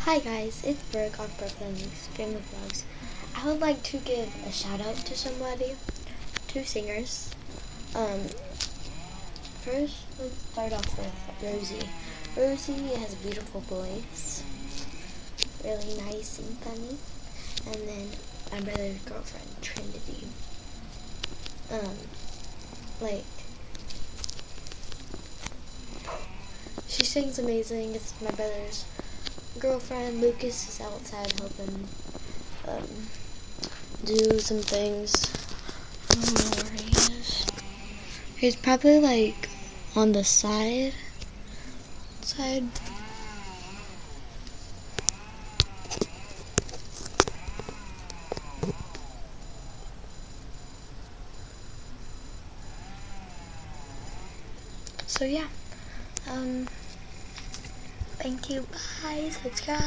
Hi guys, it's Brooke on Brooklyn's Family Vlogs. I would like to give a shout out to somebody, two singers. First, let's start off with Rosie. Rosie has a beautiful voice, really nice and funny. And then my brother's girlfriend, Trinity. Like, she sings amazing. It's my brother's girlfriend. Lukas is outside helping do some things. I don't know where he is. He's probably like on the side. So yeah. Thank you. Bye. Subscribe.